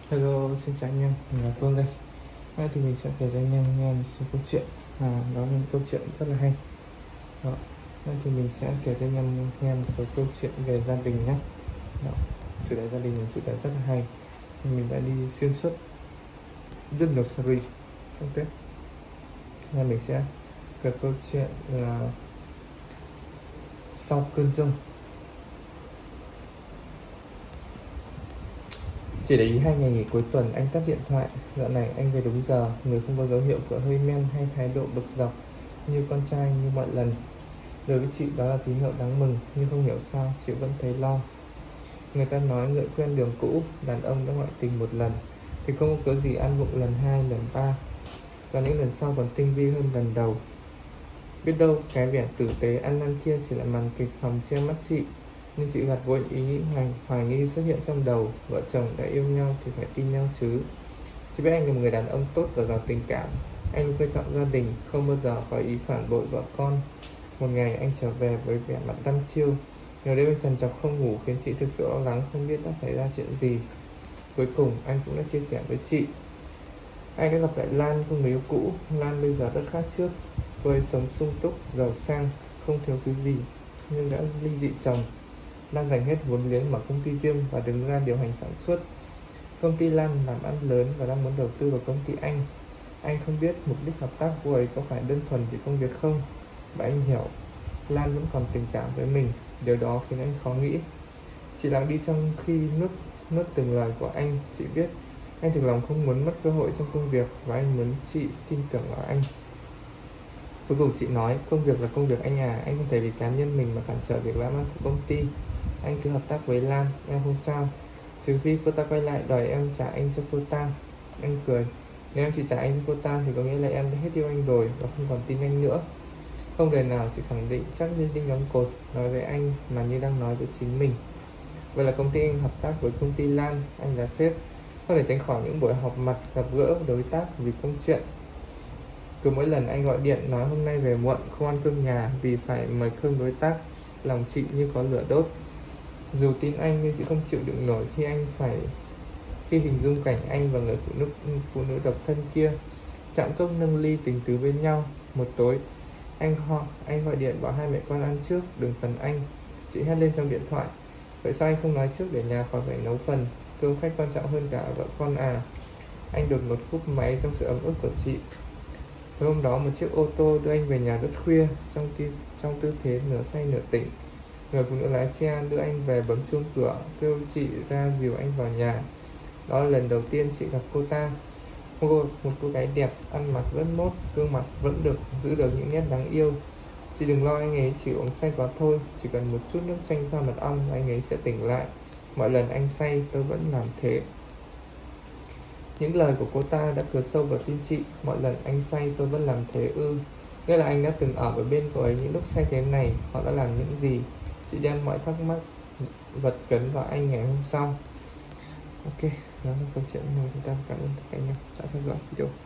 Hello, xin chào anh em, mình là Phương đây. Hôm nay thì mình sẽ kể cho anh em nghe một số câu chuyện. Đó là một câu chuyện rất là hay. Đó. Hôm nay thì mình sẽ kể cho anh em nghe một số câu chuyện về gia đình nhé. Đó. Chủ đề gia đình là chủ đề rất là hay. Mình đã đi xuyên suốt rất nhiều series trong Tết. Nên mình sẽ kể câu chuyện là sau cơn giông. Chỉ để ý 2 ngày nghỉ cuối tuần, anh tắt điện thoại. Dạo này anh về đúng giờ, người không có dấu hiệu của hơi men hay thái độ bực dọc như con trai như mọi lần. Đối với chị đó là tín hiệu đáng mừng, nhưng không hiểu sao chị vẫn thấy lo. Người ta nói ngựa quen đường cũ, đàn ông đã ngoại tình một lần thì không có cớ gì ăn vụng lần 2, lần 3, và những lần sau còn tinh vi hơn lần đầu. Biết đâu cái vẻ tử tế ăn năn kia chỉ là màn kịch hòng che mắt chị. Nhưng chị gạt vội ý nghĩ hoài nghi xuất hiện trong đầu. Vợ chồng đã yêu nhau thì phải tin nhau chứ. Chị biết anh là một người đàn ông tốt và giàu tình cảm. Anh coi trọng gia đình, không bao giờ có ý phản bội vợ con. Một ngày anh trở về với vẻ mặt đăm chiêu. Nhiều đêm trằn trọc không ngủ khiến chị thực sự lo lắng không biết đã xảy ra chuyện gì. Cuối cùng anh cũng đã chia sẻ với chị. Anh đã gặp lại Lan, cô người yêu cũ. Lan bây giờ rất khác trước. Cô ấy sống sung túc, giàu sang, không thiếu thứ gì, nhưng đã ly dị chồng. Lan dành hết vốn liếng mở công ty riêng và đứng ra điều hành sản xuất. Công ty Lan làm ăn lớn và đang muốn đầu tư vào công ty anh. Anh không biết mục đích hợp tác của ấy có phải đơn thuần vì công việc không, và anh hiểu Lan vẫn còn tình cảm với mình. Điều đó khiến anh khó nghĩ. Chị lặng đi trong khi nuốt từng lời của anh. Chị biết anh thực lòng không muốn mất cơ hội trong công việc, và anh muốn chị tin tưởng vào anh. Cuối cùng chị nói, công việc là công việc anh à, anh không thể vì cá nhân mình mà cản trở việc làm ăn của công ty. Anh cứ hợp tác với Lan, em không sao. Trừ phi cô ta quay lại đòi em trả anh cho cô ta. Anh cười, nếu em chỉ trả anh cho cô ta thì có nghĩa là em đã hết yêu anh rồi và không còn tin anh nữa. Không đời nào chị khẳng định chắc như đinh đóng cột nói với anh mà như đang nói với chính mình. Vậy là công ty anh hợp tác với công ty Lan, anh là sếp. Không thể tránh khỏi những buổi họp mặt gặp gỡ đối tác vì công chuyện. Cứ mỗi lần anh gọi điện nói hôm nay về muộn, không ăn cơm nhà vì phải mời cơm đối tác, lòng chị như có lửa đốt. Dù tin anh nhưng chị không chịu đựng nổi khi hình dung cảnh anh và người phụ nữ độc thân kia chạm cốc nâng ly tình tứ bên nhau. Một tối anh gọi điện bảo hai mẹ con ăn trước, đừng phần anh. Chị hét lên trong điện thoại, vậy sao anh không nói trước để nhà khỏi phải nấu phần, cơm khách quan trọng hơn cả vợ con à. Anh đột ngột cúp máy trong sự ấm ức của chị. Tối hôm đó một chiếc ô tô đưa anh về nhà rất khuya, trong tư thế nửa say nửa tỉnh. Người phụ nữ lái xe đưa anh về bấm chuông cửa, kêu chị ra dìu anh vào nhà. Đó là lần đầu tiên chị gặp cô ta. Một cô gái đẹp, ăn mặc rất mốt, gương mặt vẫn giữ được những nét đáng yêu. Chị đừng lo, anh ấy chỉ uống say quá thôi, chỉ cần một chút nước chanh pha mật ong anh ấy sẽ tỉnh lại. Mọi lần anh say tôi vẫn làm thế. Những lời của cô ta đã cứa sâu vào tim chị. Mọi lần anh say tôi vẫn làm thế ư? Nghĩa là anh đã từng ở bên cô ấy những lúc say thế này. Họ đã làm những gì? Chị đem mọi thắc mắc vật cấn vào anh ngày hôm sau. Ok, đó là câu chuyện này. Chúng ta cảm ơn tất cả anh em đã theo dõi video.